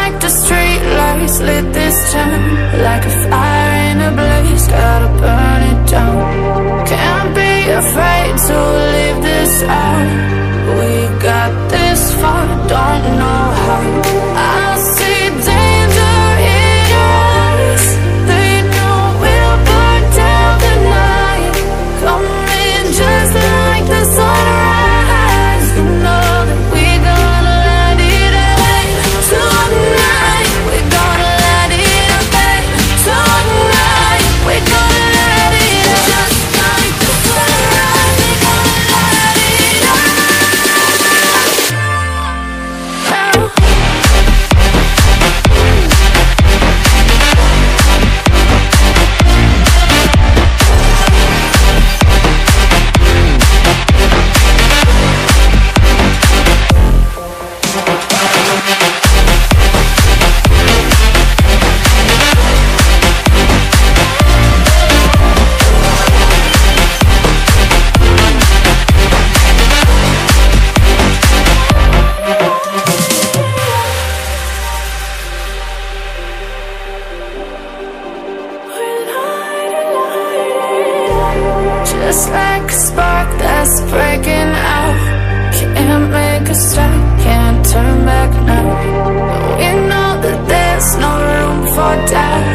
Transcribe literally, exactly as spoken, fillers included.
like the street lights lit this town, like a fire in a blaze, gotta burn it down. Can't be afraid to leave this out. We got this far, don't know how. I see danger in your eyes. They know we'll burn down the night. Coming just like the sunrise. You know that we gonna light it up tonight. We gonna light it up tonight. We gonna light it up just like the sunrise. We gonna light it up. Just like a spark that's breaking out. Can't make a stop, can't turn back now. We know that there's no room for doubt.